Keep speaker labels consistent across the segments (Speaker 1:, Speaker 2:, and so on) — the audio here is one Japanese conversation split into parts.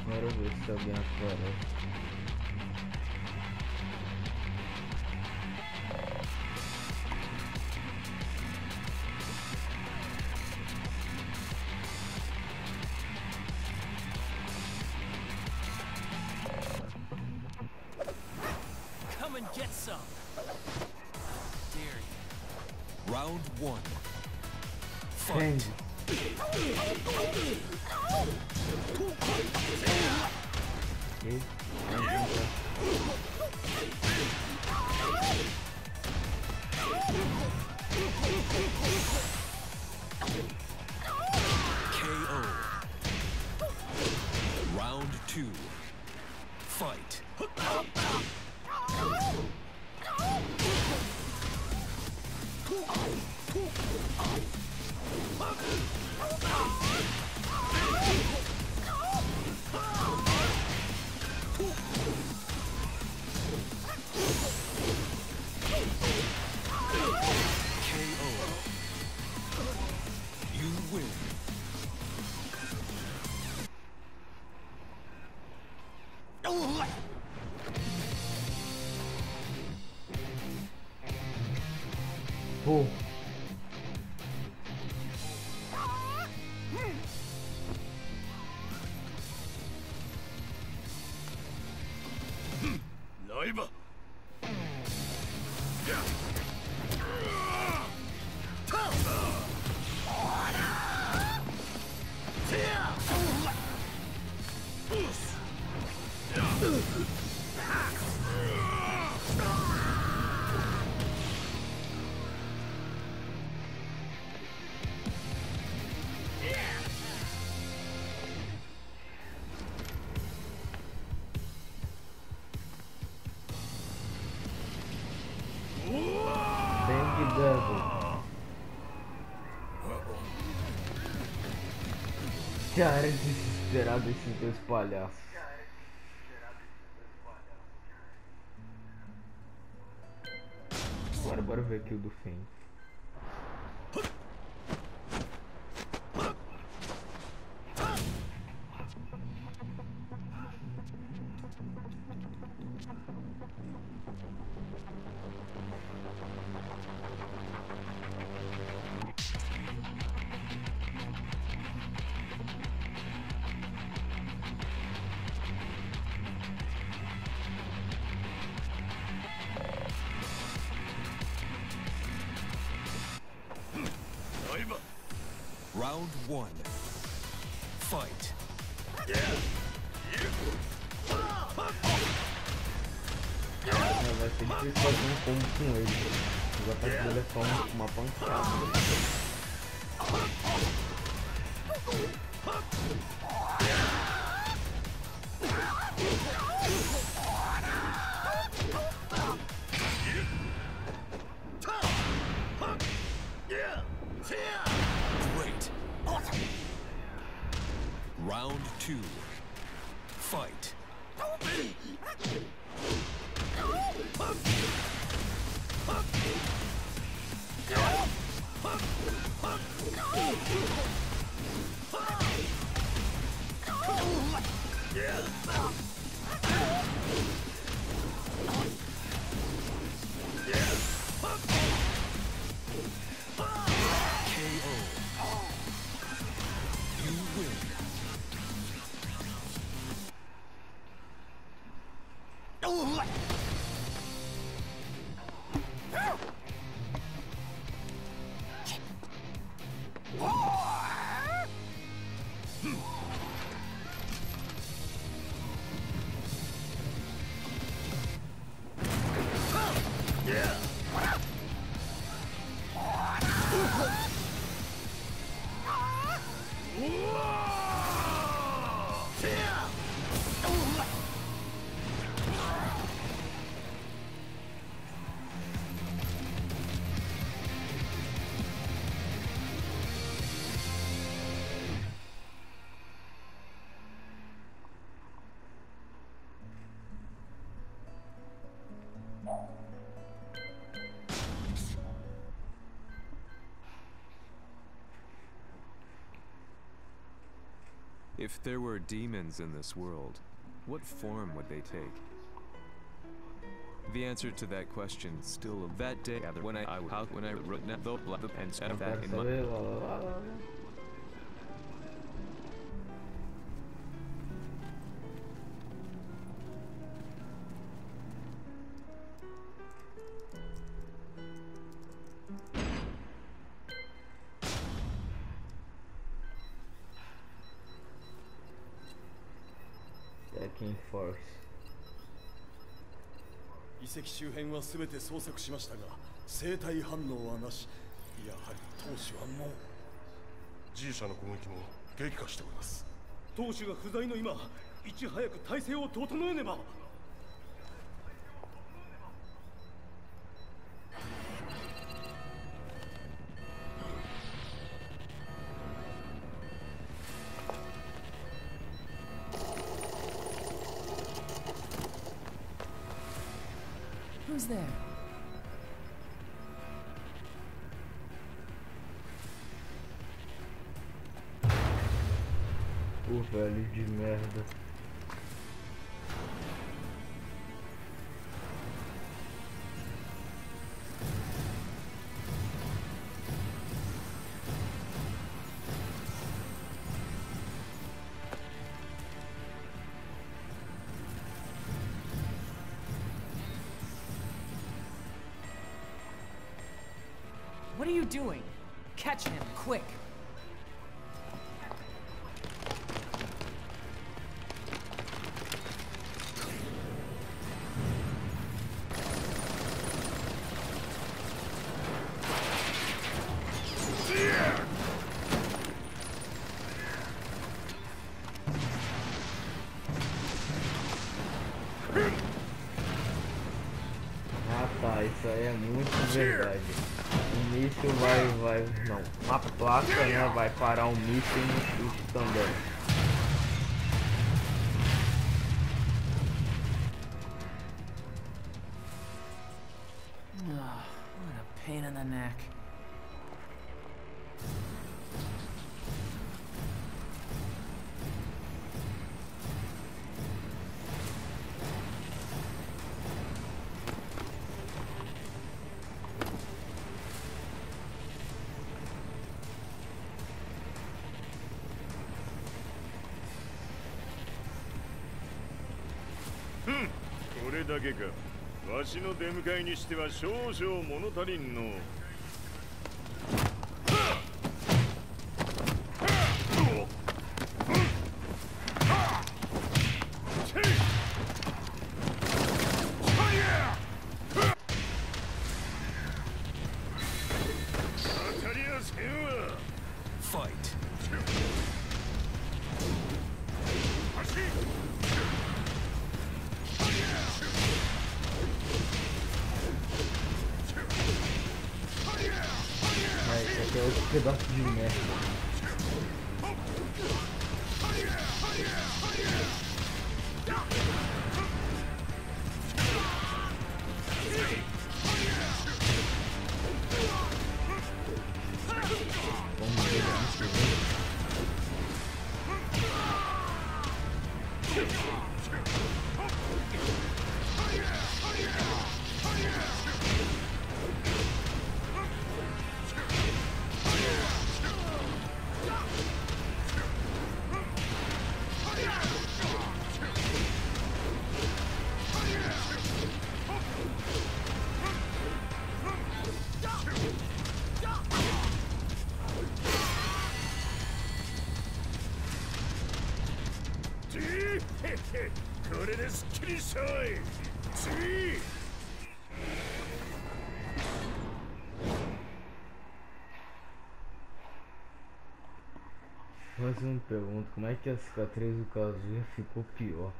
Speaker 1: Quero ver se alguém aparece.
Speaker 2: Come and get some. Dare you.
Speaker 3: Round one.
Speaker 1: Range.
Speaker 3: Fight.
Speaker 1: E
Speaker 3: KO. Round two. Fight. KO. You win.
Speaker 1: pô.
Speaker 3: Naiba.
Speaker 1: Bang Devil. Cara, desesperado esses dois palhaços. Agora bora ver aqui o do Fen.
Speaker 3: Round one. Fight.
Speaker 1: Mas vai ser difícil fazer um combo com ele. Os ataques dele é só uma pancada.
Speaker 3: Great. Round two. Fight. KO. You win. If there were demons in this world, what form would they take? The answer to that question still that day when I wrote the pens
Speaker 1: Não
Speaker 3: of that
Speaker 1: quero
Speaker 3: in my
Speaker 1: saber, lá, lá, lá, lá. Tekken Force.
Speaker 4: 遺跡周辺は全て捜索しましたが生体反応はなし。やはり当主はもう
Speaker 5: G 社の攻撃も激化しております。
Speaker 4: 当主が不在の今いち早く体制を整えねば。
Speaker 2: Who's there?
Speaker 1: O velho de merda.
Speaker 2: What are you doing? Catch him, quick!
Speaker 1: Ah tá, isso aí é muito verdade. O míssil vai. Não, uma placa, né? Vai parar um míssil no chute também.
Speaker 2: Oh, what a pain in the neck.
Speaker 6: Hmm. これだけか。わしの出迎えにしては少々物足りんの。当たりやせんわ。
Speaker 3: Fight.
Speaker 1: はい、esse aqui é outro pedaço de merda. Vamos ver isso, né?
Speaker 6: G これですっきりしたい。次。
Speaker 1: Mas eu me pergunto como é que a cicatriz do Kazuya ficou pior.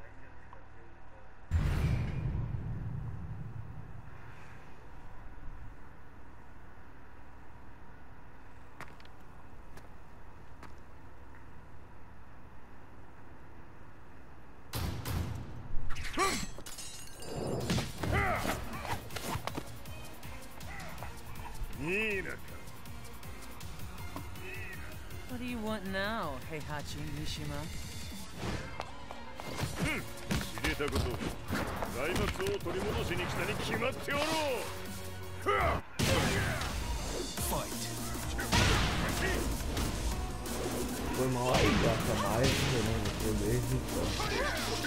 Speaker 2: What do you want now, Heihachi Mishima?
Speaker 6: 知れたこと財閥を取り戻しに来たに決まっておろう。
Speaker 1: Foi mal aí, gasta mais, não vou poder.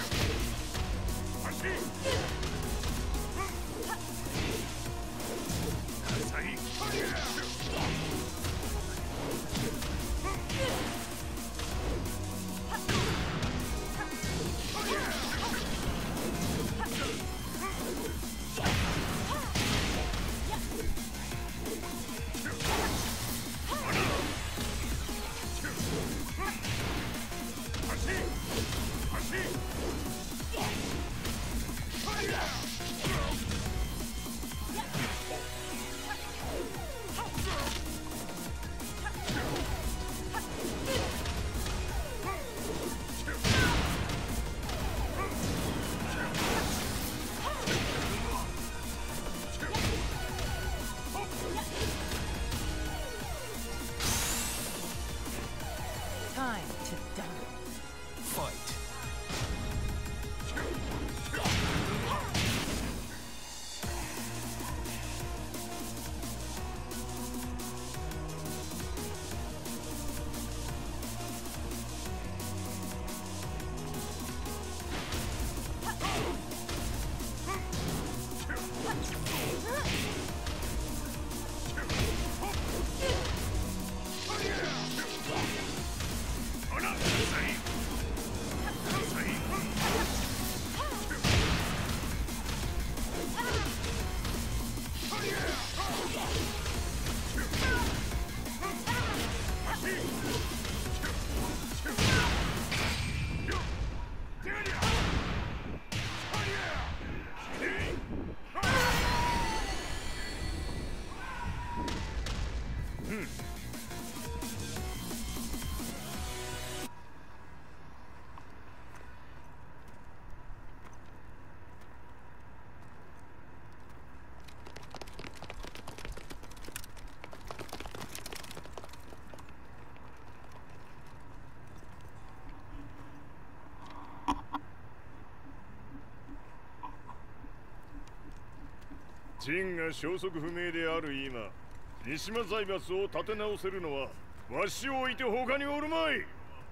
Speaker 2: Time to die.
Speaker 7: Fight.
Speaker 6: 陣が消息不明である今、三島財閥を立て直せるのはわしを置いて他におるまい。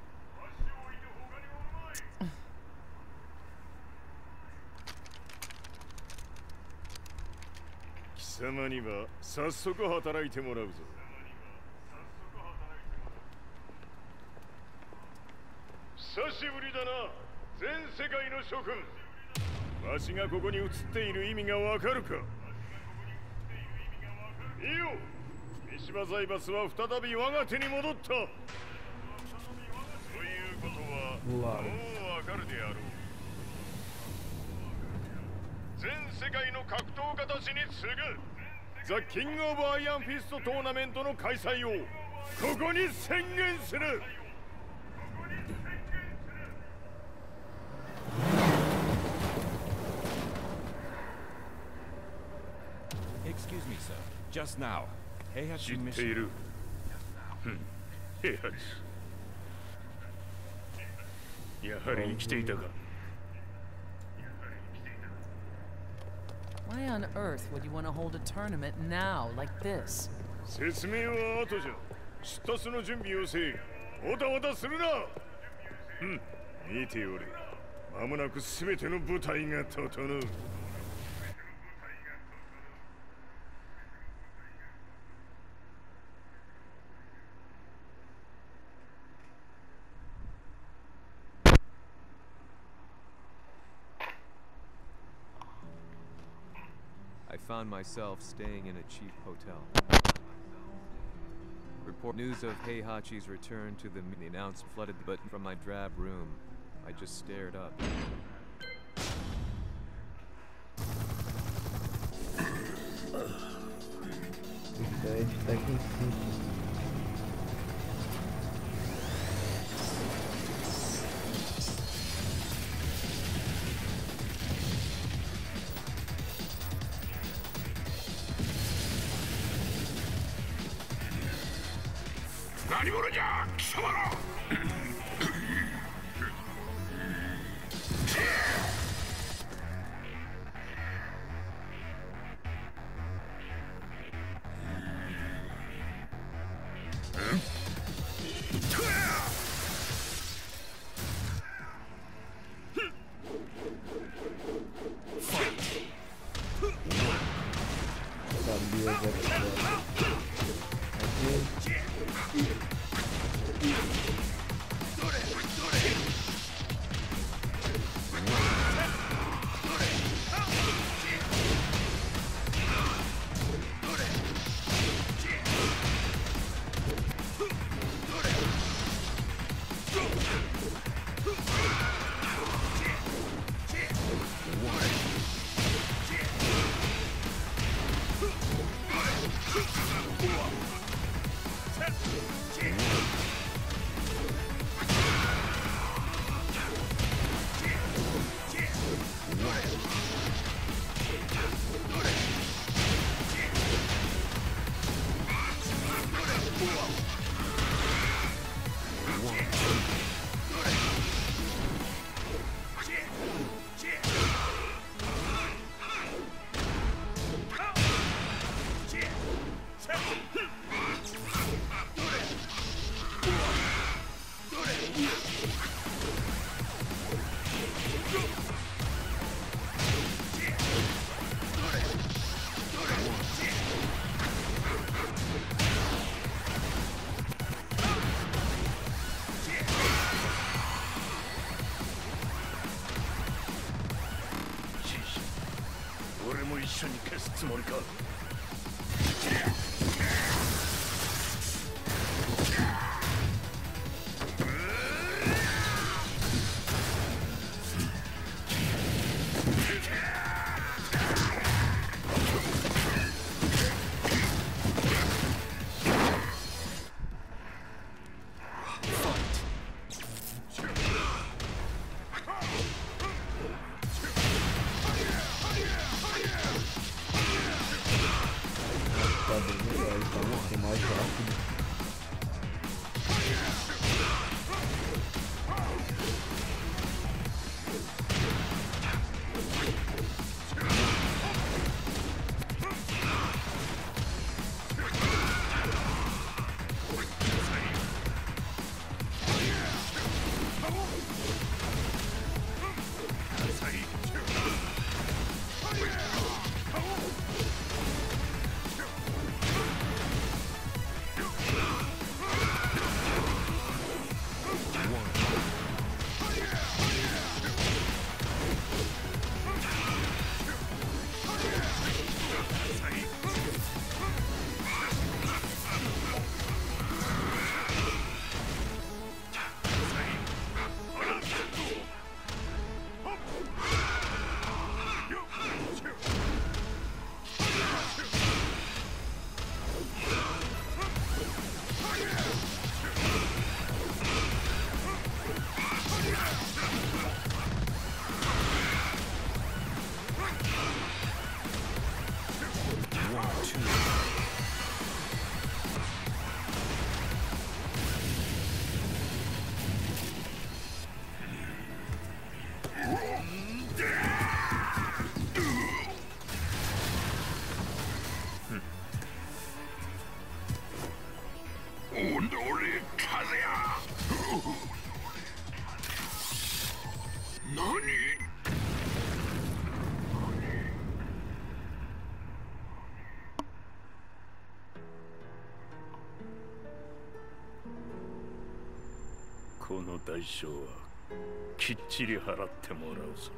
Speaker 6: 貴様には早速働いてもらうぞ。久しぶりだな、全世界の諸君。わしがここに映っている意味がわかるか。いいよ、三島財閥は再び我が手に戻った。ということはもうわかるであろう。全世界の格闘家たちに次ぐザ・キング・オブ・アイアンフィストトーナメントの開催をここに宣言する。
Speaker 7: Excuse me, sir. Just now, Heihachi
Speaker 6: 知っている。平八。やはり生きていたか。
Speaker 2: Why on earth would you want to hold a tournament now, like this?
Speaker 6: 説明は後じゃ。出立の準備をせい。おたわたするな。見ておれ。間もなく全ての部隊が整う。
Speaker 3: I found myself staying in a cheap hotel. Report news of Heihachi's return to the announced flooded the button from my drab room. I just stared up.
Speaker 1: Tá aqui em cima.
Speaker 6: 俺も一緒に消すつもりか。
Speaker 1: Tá bem melhor, então vai ser mais rápido.
Speaker 5: Nani?
Speaker 6: この代償はきっちり払ってもらうぞ。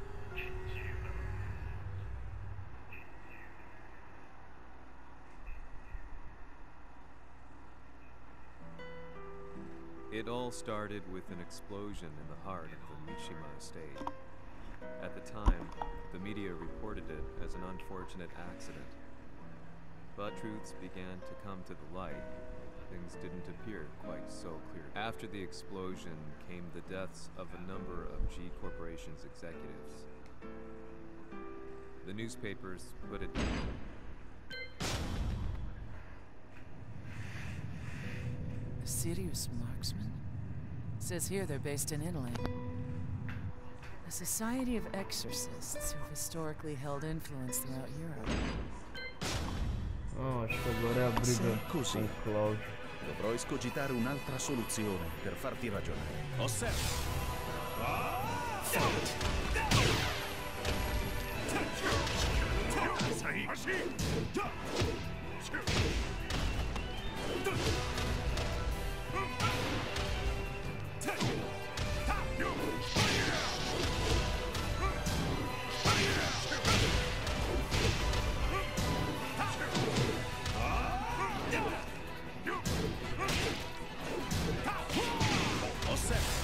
Speaker 3: It all started with an explosion in the heart of the Mishima estate. At the time, the media reported it as an unfortunate accident. But truths began to come to the light. Things didn't appear quite so clear. After the explosion came the deaths of a number of G Corporation's executives. The newspapers put it
Speaker 8: A serious marksman? Says here they're based in Italy. A society of exorcists who've historically held influence throughout Europe.
Speaker 1: Oh, acho que agora é a briga com o Cloud.
Speaker 7: Dovrò escogitare un'altra soluzione per farti ragionare. Osserva! Osserva!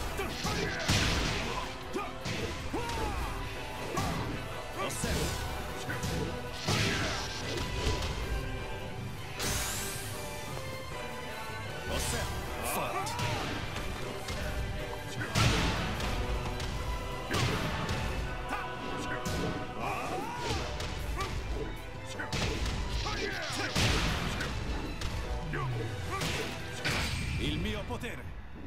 Speaker 7: Il mio potere!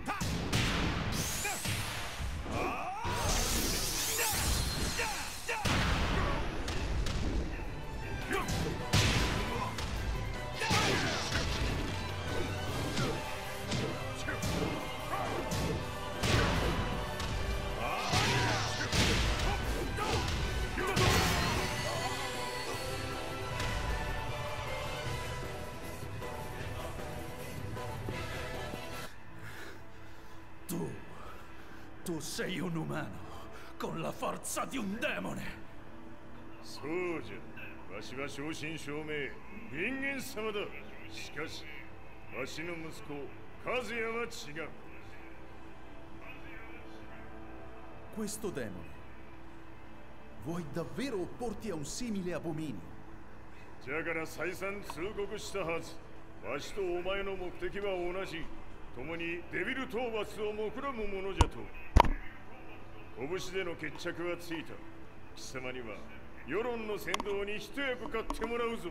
Speaker 7: Tu sei un umano, con la forza di un demone!
Speaker 6: そうじゃ。わしは正真正銘人間様だ。しかしわしの息子和也は違う。
Speaker 7: Questo demone, vuoi davvero opporti a un simile abominio?
Speaker 6: じゃから再三通告したはず。わしとお前の目的は同じ。共にデビル討伐を目論むものじゃと。拳での決着はついた。貴様には世論の先導に一役買ってもらうぞ。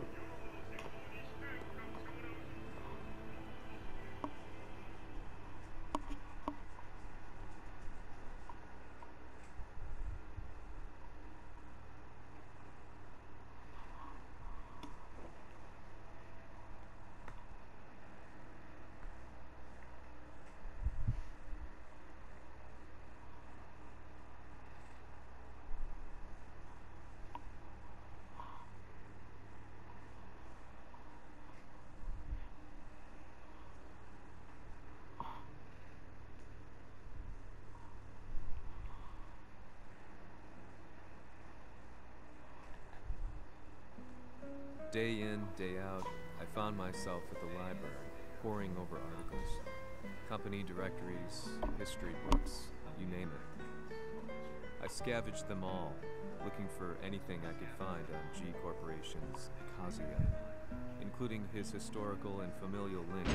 Speaker 3: Day in, day out, I found myself at the library, poring over articles, company directories, history books, you name it. I scavenged them all, looking for anything I could find on G Corporation's Kazuya, including his historical and familial link.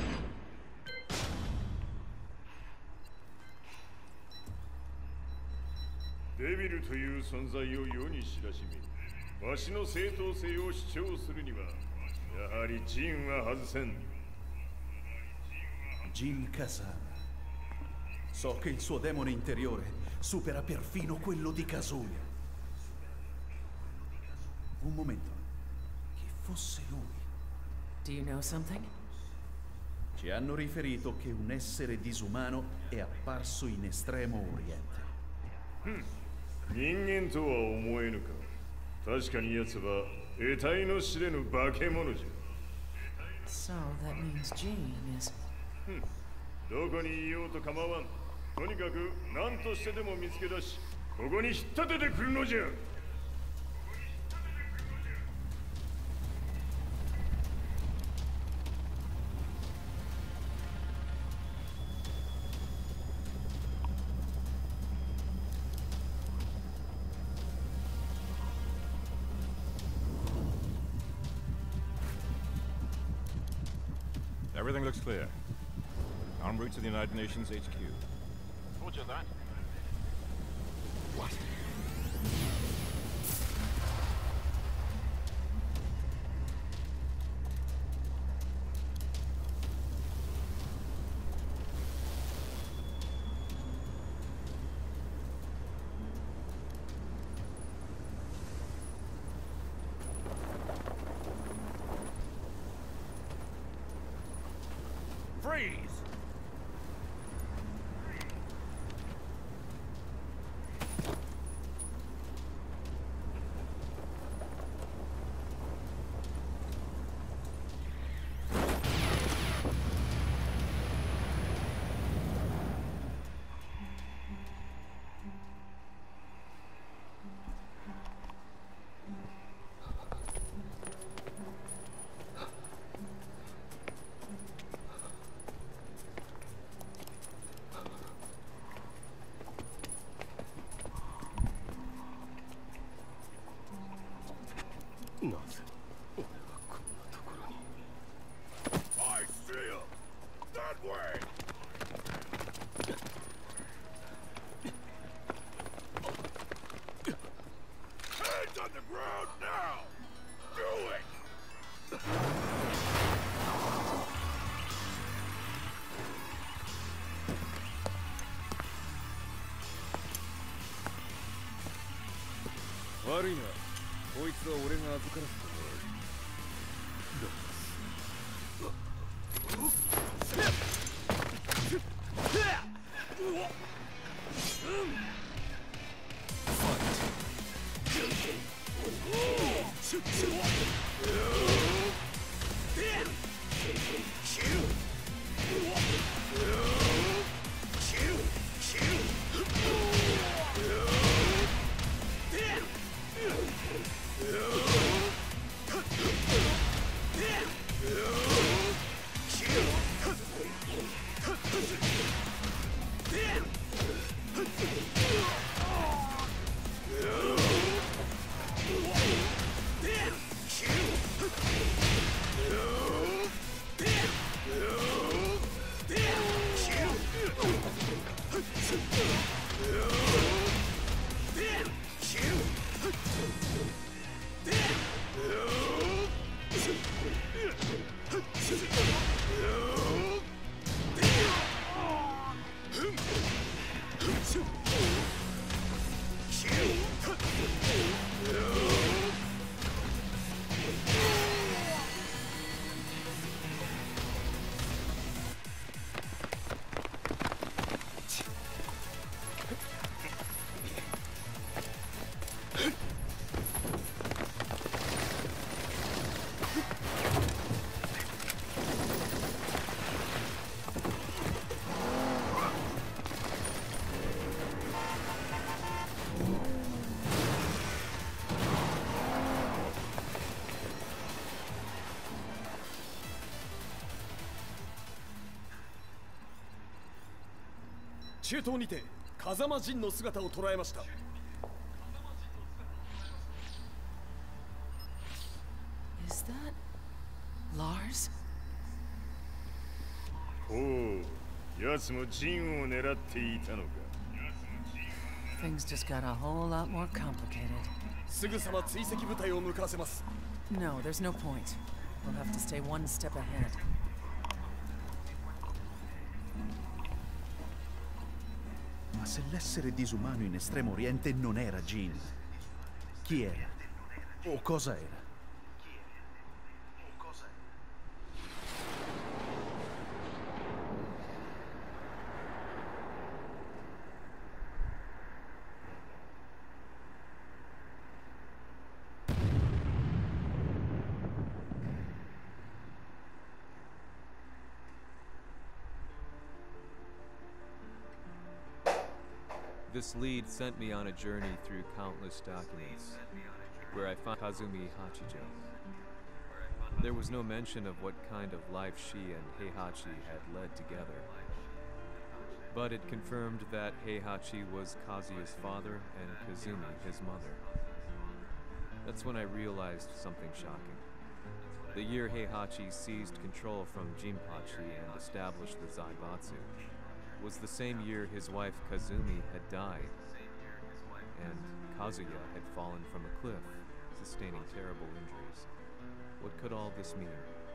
Speaker 6: デビルという存在を世に知らしめ、わしの正当性を主張するには、やはりジンは外せん。
Speaker 7: Jin Kazama. So che il suo demone interiore supera perfino quello di Kazuya. Un momento. Chi fosse lui?
Speaker 8: Do you know something?
Speaker 7: Ci hanno riferito che un essere disumano è apparso in Estremo Oriente.
Speaker 6: 人間とは思えぬか。確かに奴は得体の知れぬ化け物じゃ。
Speaker 8: So that means Jean is...
Speaker 6: どこにいようと構わん。とにかく何としてでも見つけ出し、ここに引っ立ててくるのじゃ。
Speaker 9: Everything looks clear. En route to the United Nations HQ.
Speaker 10: Roger that.
Speaker 9: What?
Speaker 10: Freeze!
Speaker 5: なぜ俺はこんなところに。
Speaker 6: I see him! That way! Hands on the ground now! Do it! 悪いな。こいつは俺が預からせてもらう。
Speaker 4: 中東にて風間陣の姿を捉えました。
Speaker 8: Is that Lars?
Speaker 6: ほう、奴も陣を狙っていたのか。
Speaker 8: Things just got a whole lot more complicated.
Speaker 4: すぐさま追跡部隊を向かわせます。
Speaker 8: No, there's no point. We'll have to stay one step ahead.
Speaker 7: Ma se l'essere disumano in Estremo Oriente non era Jean, chi era? O cosa era?
Speaker 3: This lead sent me on a journey through countless documents, where I found Kazumi Hachijo. There was no mention of what kind of life she and Heihachi had led together. But it confirmed that Heihachi was Kazuya's father and Kazumi his mother. That's when I realized something shocking. The year Heihachi seized control from Jinpachi and established the Zaibatsu was the same year his wife Kazumi had died, and Kazuya had fallen from a cliff, sustaining terrible injuries. What could all this mean?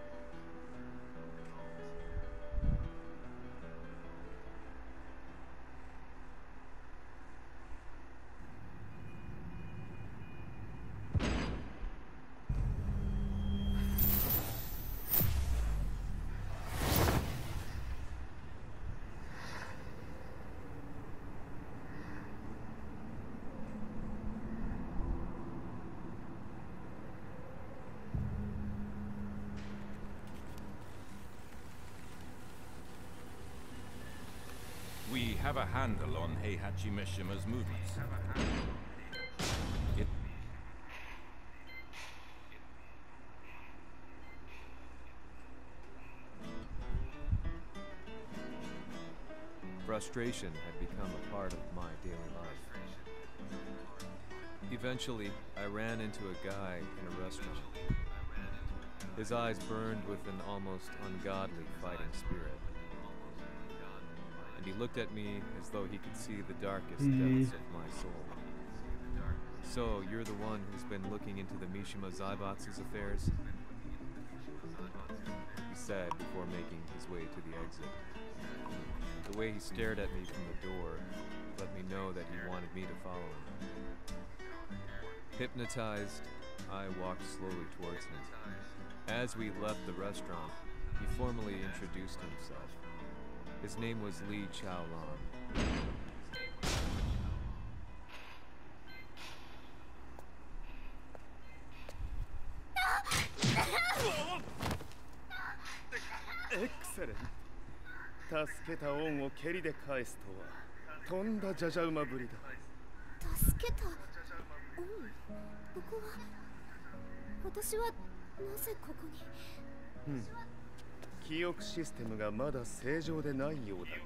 Speaker 9: We have a handle on Heihachi Mishima's movements. Frustration had become a part of my daily life.
Speaker 3: Eventually, I ran into a guy in a restaurant. His eyes burned with an almost ungodly fighting spirit. And he looked at me as though he could see the darkest depths of my soul. So, you're the one who's been looking into the Mishima Zaibatsu's affairs? He said before making his way to the exit. The way he stared at me from the door let me know that he wanted me to follow him. Hypnotized, I walked slowly towards him. As we left the restaurant, he formally introduced himself. His name was Li Chaolong.
Speaker 4: エクセレント。助けた恩を蹴りで返すとはとんだじゃじゃ馬ぶりだ。
Speaker 11: 助けた恩？ここは私はなぜここに？
Speaker 4: 記憶システムがまだ正常でないようだ。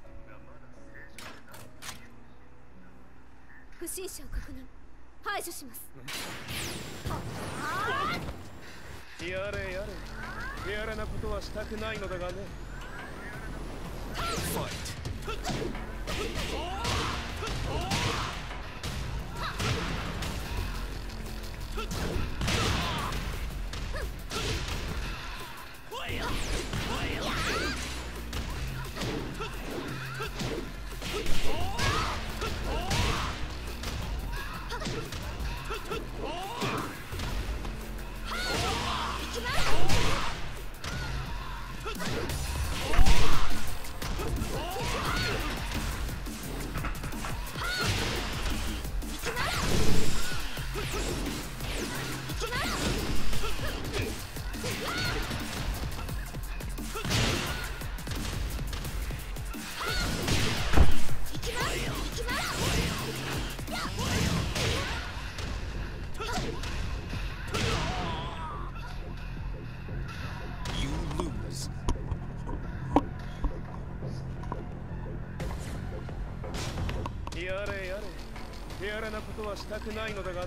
Speaker 11: 不審者を確認。排除します。
Speaker 4: やれやれ。手荒なことはしたくないのだがね。やれやれ。手荒なことはしたくないのだがね。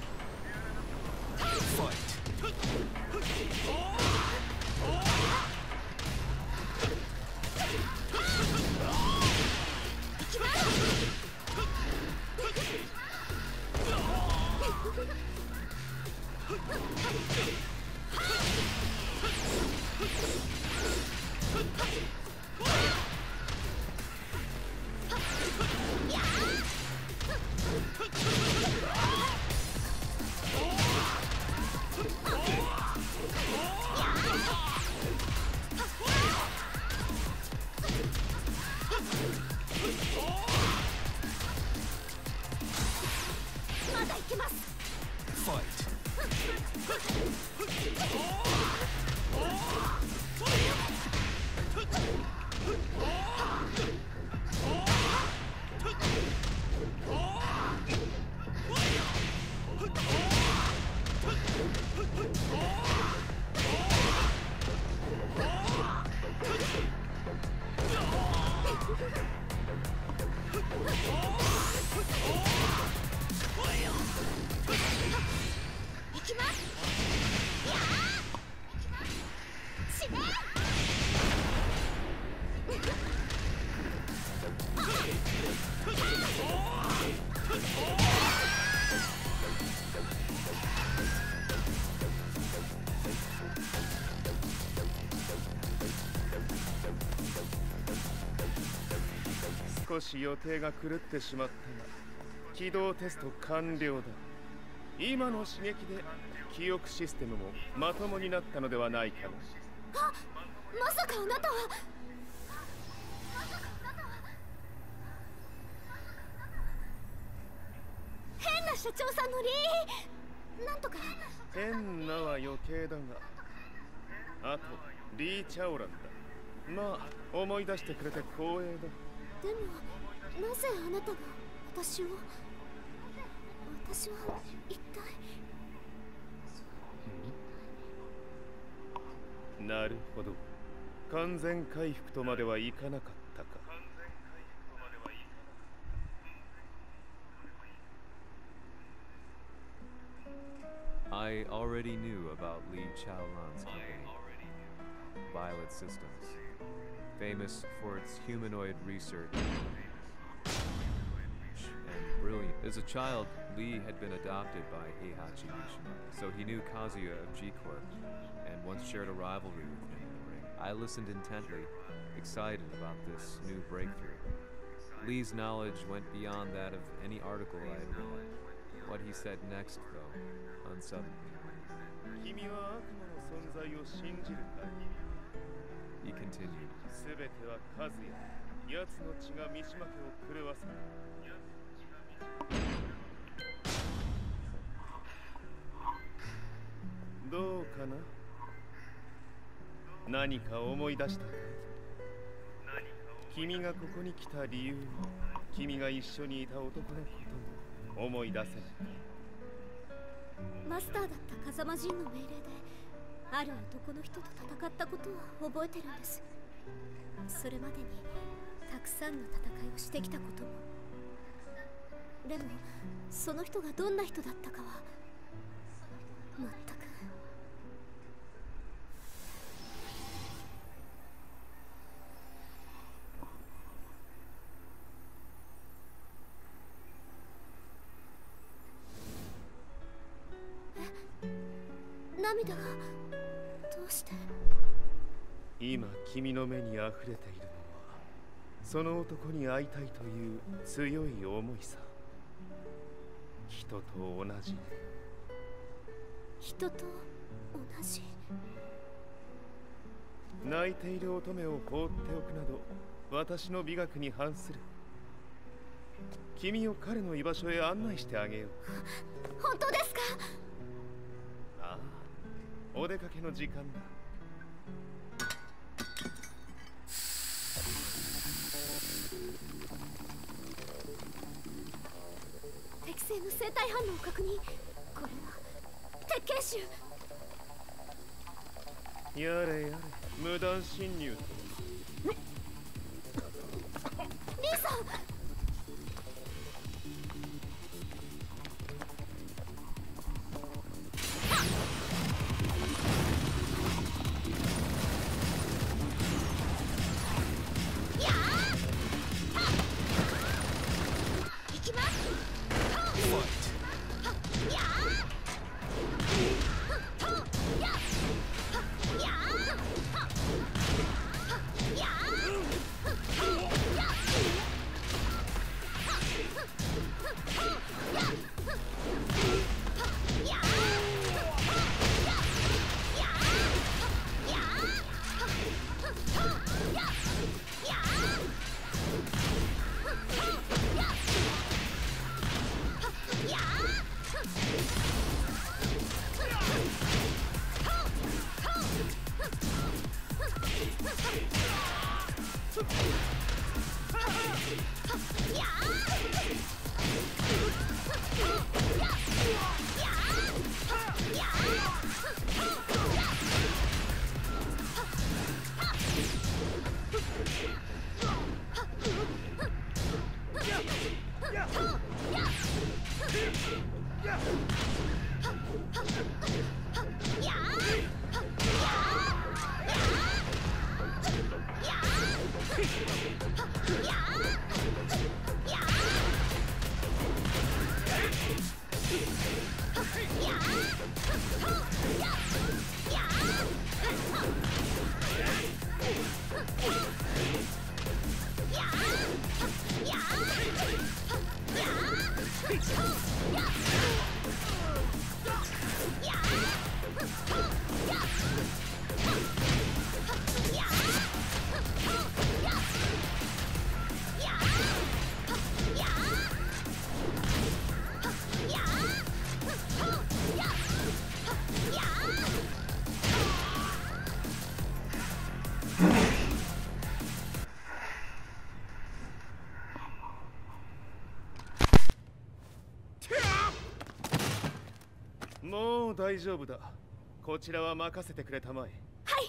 Speaker 4: 少し予定が狂ってしまったが、起動テスト完了だ。今の刺激で記憶システムもまともになったのではないかな。
Speaker 11: あ、まさかあなたは。変な社長さんのリーなんとか。
Speaker 4: 変なは余計だが、あとリー・チャオランだ。まあ思い出してくれて光栄だ。
Speaker 11: でもなぜあなたが私は一体。
Speaker 4: なるほど。完全回復とまではいかなかったか。
Speaker 3: I already knew about Li Chaolan's company, Violet Systems, famous for its humanoid research and brilliant. As a child, Li had been adopted by Heihachi Mishima, so he knew Kazuya of G-Corp, and once shared a rivalry with him in the ring. I listened intently, excited about this new breakthrough. Li's knowledge went beyond that of any article I had read. What he said next, though, unsettled me. He continued.
Speaker 4: どうかな？何か思い出したか？君がここに来た理由も、君が一緒にいた男のことも思い出せない。
Speaker 11: マスターだった風間陣の命令で、ある男の人と戦ったことは覚えてるんです。それまでにたくさんの戦いをしてきたことも。でも、その人がどんな人だったかは全く。涙がどうして？
Speaker 4: 今君の目に溢れているのはその男に会いたいという強い思いさ。人と同じね。
Speaker 11: 人と同じ。
Speaker 4: 泣いている乙女を放っておくなど私の美学に反する。君を彼の居場所へ案内してあげよう。
Speaker 11: 本当ですか？
Speaker 4: ああ、お出かけの時間だ。
Speaker 11: 適正の生体反応を確認。これは鉄拳臭。
Speaker 4: やれやれ、無断侵入だ。
Speaker 11: 兄さん。
Speaker 4: もう大丈夫だ。こちらは任せてくれたまえ。
Speaker 11: はい。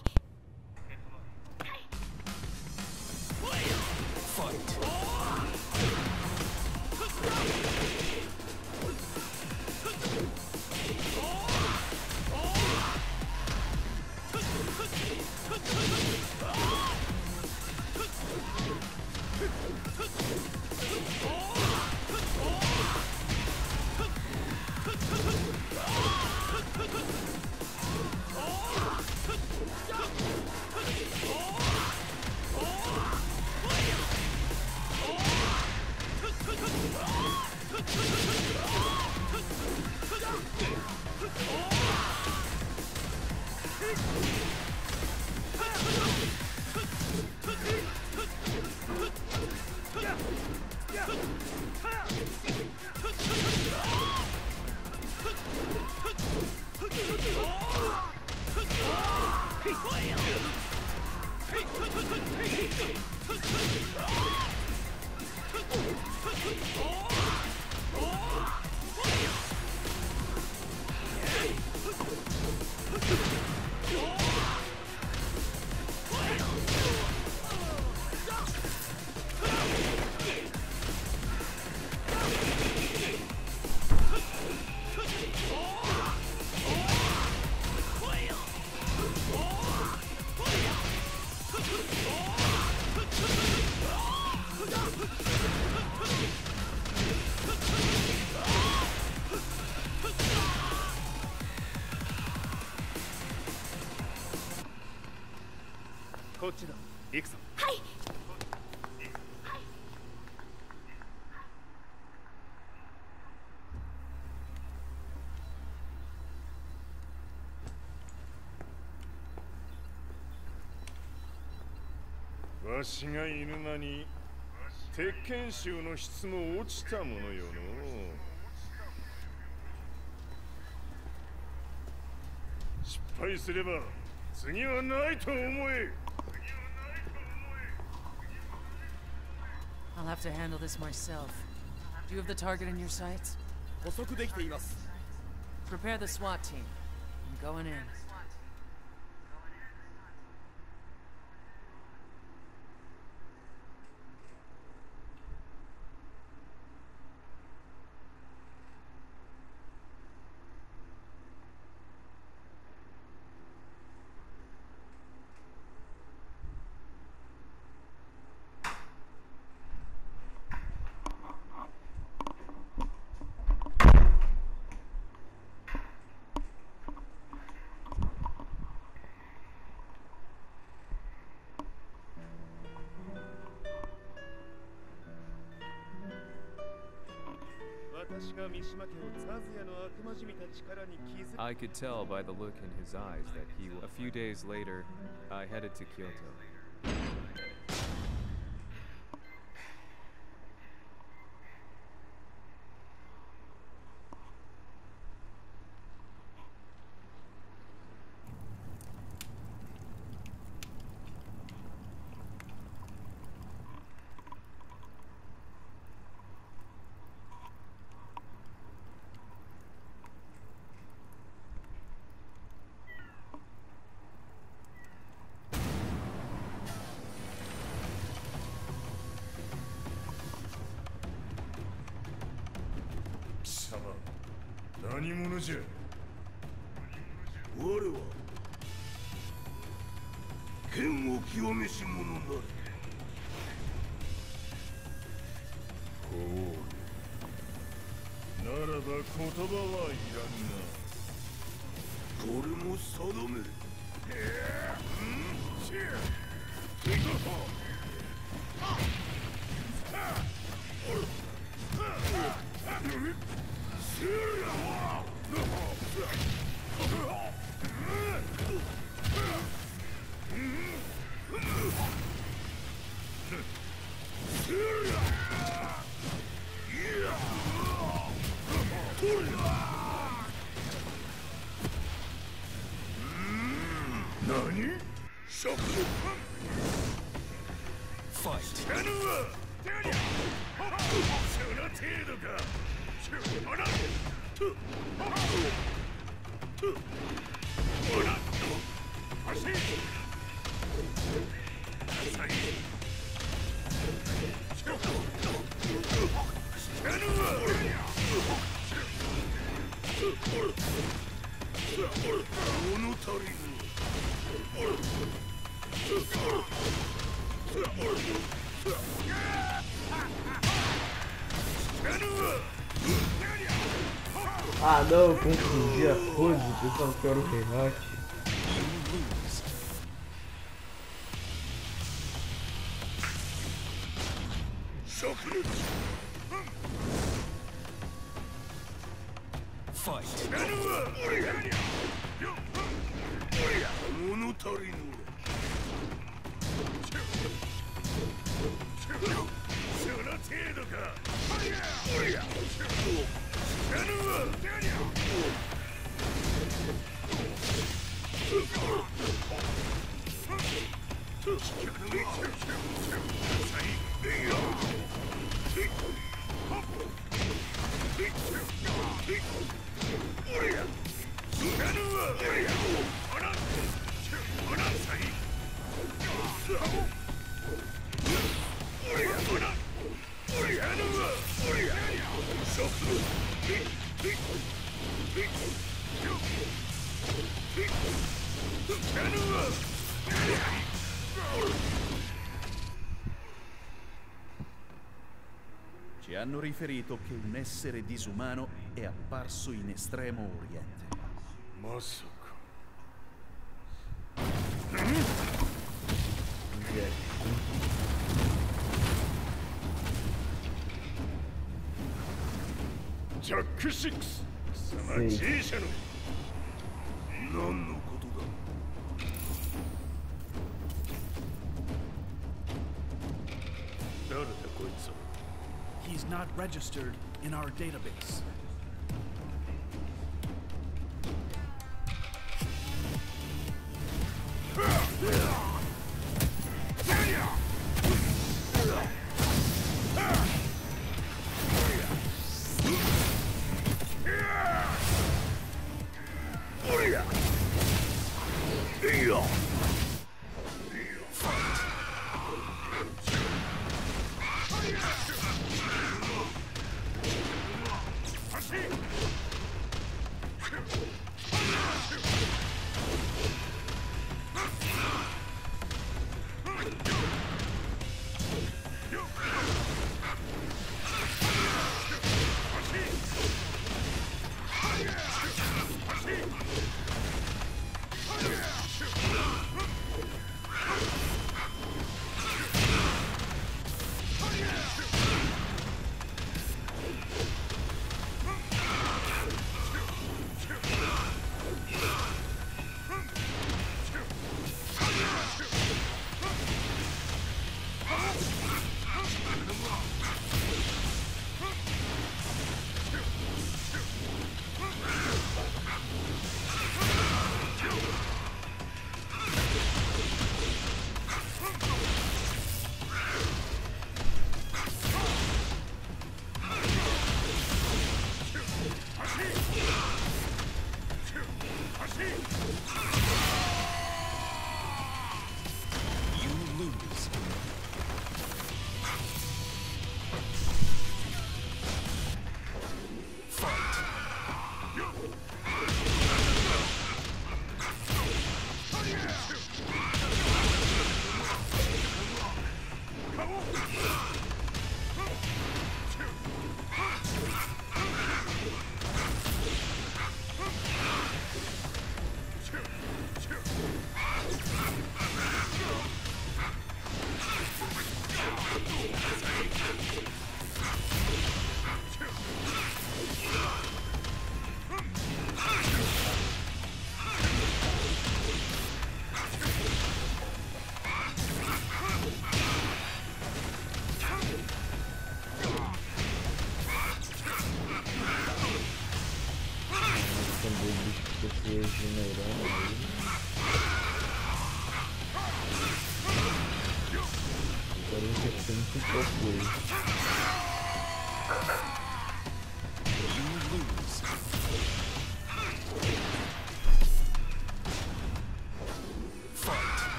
Speaker 4: こっちだ。行くぞ。
Speaker 11: はい。
Speaker 6: わしが犬間に鉄拳衆の質も落ちたものよの。失敗すれば次はないと思え。
Speaker 8: I'll have to handle this myself. Do you have the target in your sights?
Speaker 4: 捕捉できています。
Speaker 8: Prepare the SWAT team. I'm going in.
Speaker 3: I could tell by the look in his eyes that a few days later, I headed to Kyoto.
Speaker 6: 貴様、何者じゃ。
Speaker 5: 我は剣を極めし者なり。
Speaker 6: ほう。ならば言葉はいらんな。
Speaker 5: これも定め。
Speaker 6: 何？
Speaker 5: ショック。
Speaker 9: ファイト。
Speaker 6: その程度か。
Speaker 5: 物足りぬ。
Speaker 1: Ah não, eu confundi as coisas, eu não quero o rehash.
Speaker 9: Fight.
Speaker 5: 物足りぬ。
Speaker 6: その程度か。
Speaker 7: Ci hanno riferito che un essere disumano è apparso in Estremo Oriente.
Speaker 6: まさか。 ジャック6貴様 G 社の何のことだ。誰だこいつは。
Speaker 12: He's not registered in our database.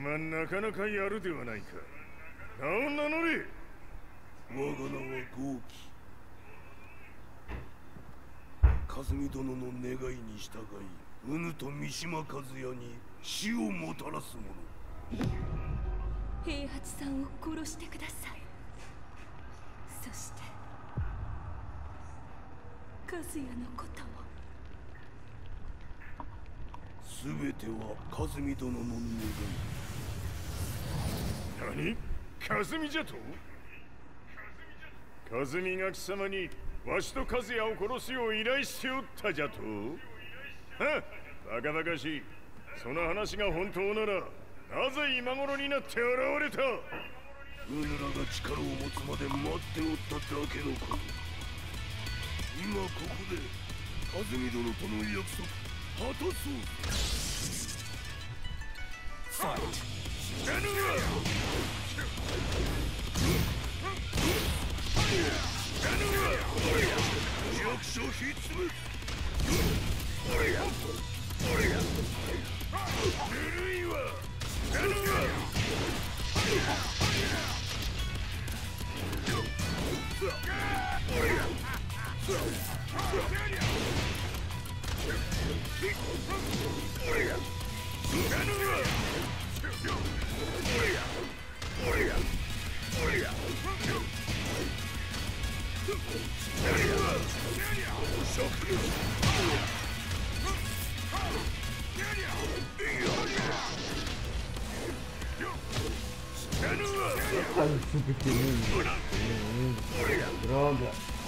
Speaker 6: まなかなかやるではないか。名を名乗れ。
Speaker 5: 我が名は豪輝。霞殿の願いに従い、うぬと三島和也に死をもたらす者。
Speaker 11: 平八さんを殺してください。そして和也のことも。
Speaker 5: すべては和美殿の願
Speaker 6: 何？
Speaker 5: い。
Speaker 6: 和美じゃと？和美が貴様にわしと和也を殺すよう依頼しておったじゃと？はっ、バカバカしい。その話が本当なら、なぜ今頃になって現れた？
Speaker 5: うぬらが力を持つまで待っておっただけのこと。今ここで和美殿との約束果たそう。
Speaker 6: ファイト！死なぬわ！死なぬわ！
Speaker 5: 弱者必滅！
Speaker 6: ぬるいわ！死なぬわ！
Speaker 1: Super pequenininho. Droga.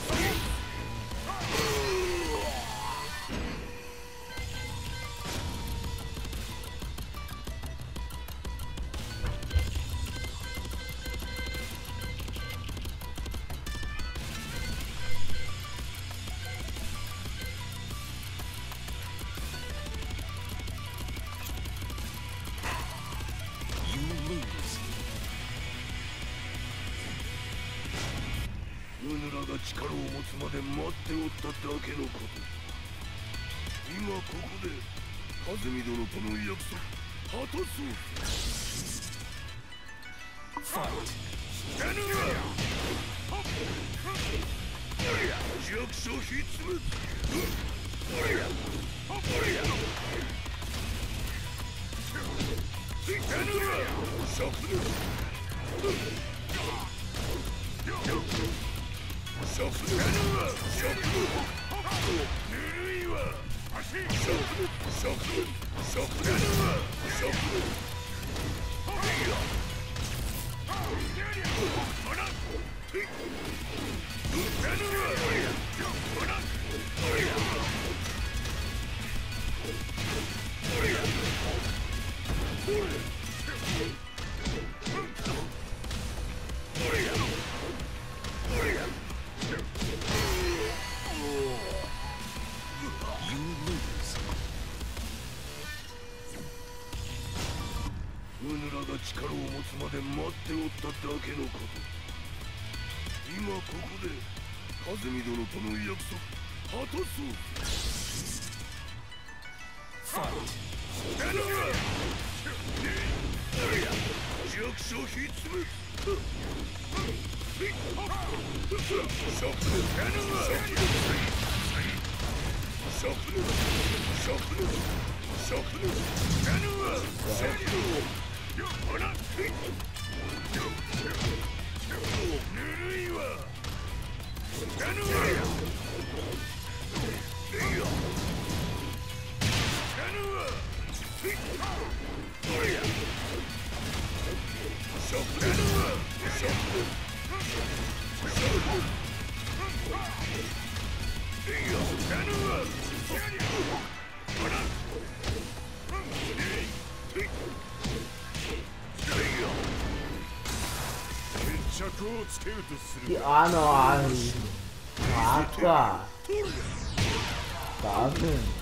Speaker 5: 力を持つまで待っておっただけのこと。今ここで和美殿との約束果たそう。
Speaker 6: ファイト！死なぬわ！
Speaker 5: 弱者必滅！
Speaker 6: 死なぬわ！
Speaker 5: 灼熱！灼熱！
Speaker 6: ぬるいわ！
Speaker 5: 灼熱！力を持つまで待っておっただけのこと。今ここで和美殿との約束果たそう。
Speaker 6: ファイト！
Speaker 5: 弱者必滅！
Speaker 6: ぬるいわ！
Speaker 1: Ah, não. Mata. Tá vendo?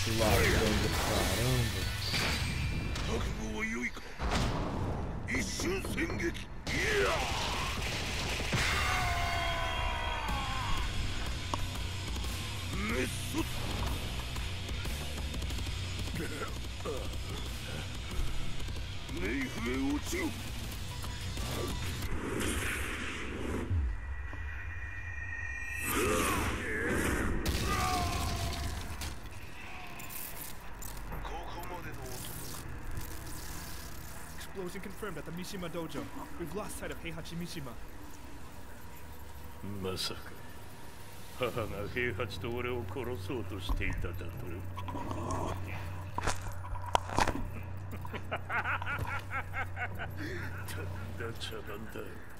Speaker 1: suavão do caramba.
Speaker 5: 覚悟は良いか。一瞬戦撃。いや。メッソ。ネイフへ落ちろ。
Speaker 13: Explosion confirmed at the Mishima Dojo. We've lost sight of Heihachi Mishima.
Speaker 5: まさか母が平八と俺を殺そうとしていただと。とんだ茶番だ。